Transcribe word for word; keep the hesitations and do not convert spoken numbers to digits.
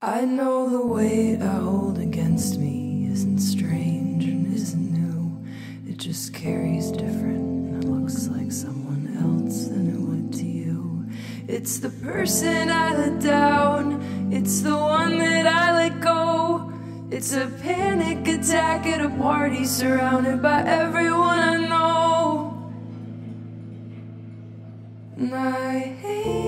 I know the weight I hold against me isn't strange and isn't new. It just carries different and it looks like someone else than it would to you. It's the person I let down, it's the one that I let go. It's a panic attack at a party surrounded by everyone I know. And I hate